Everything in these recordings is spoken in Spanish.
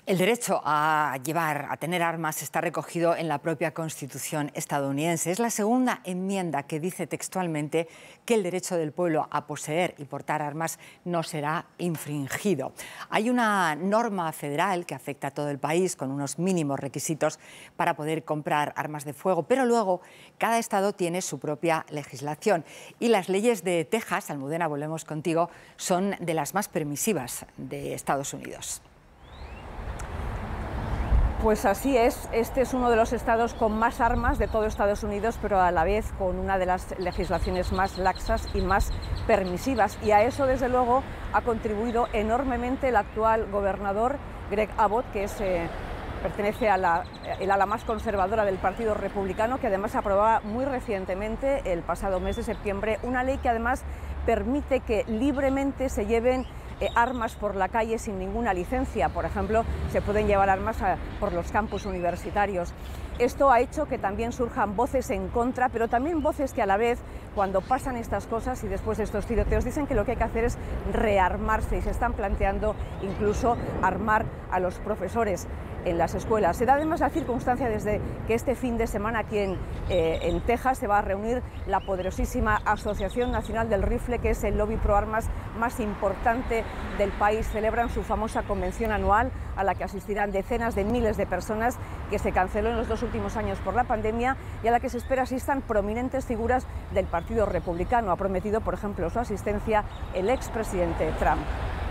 El derecho a tener armas está recogido en la propia Constitución estadounidense. Es la segunda enmienda que dice textualmente que el derecho del pueblo a poseer y portar armas no será infringido. Hay una norma federal que afecta a todo el país con unos mínimos requisitos para poder comprar armas de fuego, pero luego cada estado tiene su propia legislación y las leyes de Texas, Almudena, volvemos contigo, son de las más permisivas de Estados Unidos. Pues así es, este es uno de los estados con más armas de todo Estados Unidos, pero a la vez con una de las legislaciones más laxas y más permisivas. Y a eso, desde luego, ha contribuido enormemente el actual gobernador Greg Abbott, que pertenece el ala más conservadora del Partido Republicano, que además aprobaba muy recientemente, el pasado mes de septiembre, una ley que además permite que libremente se lleven armas por la calle sin ninguna licencia. Por ejemplo, se pueden llevar armas por los campus universitarios. Esto ha hecho que también surjan voces en contra, pero también voces que a la vez, cuando pasan estas cosas y después de estos tiroteos, dicen que lo que hay que hacer es rearmarse y se están planteando incluso armar a los profesores en las escuelas. Se da además la circunstancia desde que este fin de semana aquí en Texas se va a reunir la poderosísima Asociación Nacional del Rifle, que es el lobby pro armas más importante del país. Celebran su famosa convención anual a la que asistirán decenas de miles de personas, que se canceló en los 2 últimos años por la pandemia y a la que se espera asistan prominentes figuras del Partido Republicano. Ha prometido, por ejemplo, su asistencia el expresidente Trump.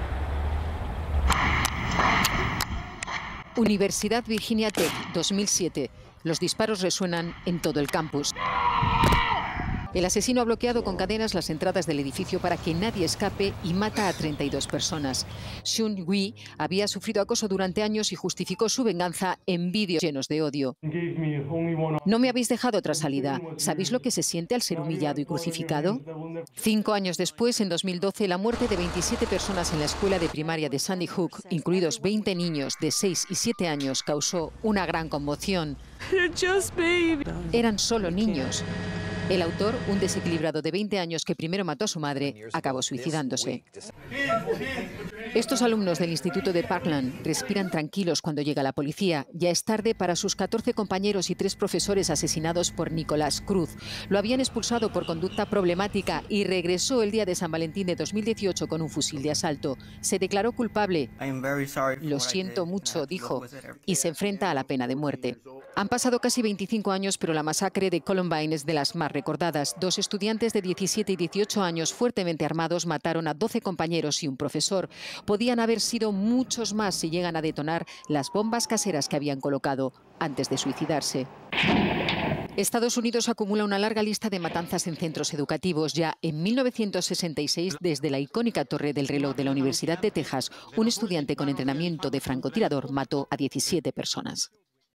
Universidad Virginia Tech, 2007. Los disparos resuenan en todo el campus. El asesino ha bloqueado con cadenas las entradas del edificio para que nadie escape y mata a 32 personas. Xun Wei había sufrido acoso durante años y justificó su venganza en vídeos llenos de odio. No me habéis dejado otra salida. ¿Sabéis lo que se siente al ser humillado y crucificado? 5 años después, en 2012, la muerte de 27 personas en la escuela de primaria de Sandy Hook, incluidos 20 niños de 6 y 7 años, causó una gran conmoción. Eran solo niños. El autor, un desequilibrado de 20 años que primero mató a su madre, acabó suicidándose. Estos alumnos del Instituto de Parkland respiran tranquilos cuando llega la policía. Ya es tarde para sus 14 compañeros y 3 profesores asesinados por Nicolás Cruz. Lo habían expulsado por conducta problemática y regresó el día de San Valentín de 2018 con un fusil de asalto. Se declaró culpable. Lo siento mucho, dijo, y se enfrenta a la pena de muerte. Han pasado casi 25 años, pero la masacre de Columbine es de las más recordadas. 2 estudiantes de 17 y 18 años fuertemente armados mataron a 12 compañeros y un profesor. Podían haber sido muchos más si llegan a detonar las bombas caseras que habían colocado antes de suicidarse. Estados Unidos acumula una larga lista de matanzas en centros educativos. Ya en 1966, desde la icónica Torre del Reloj de la Universidad de Texas, un estudiante con entrenamiento de francotirador mató a 17 personas.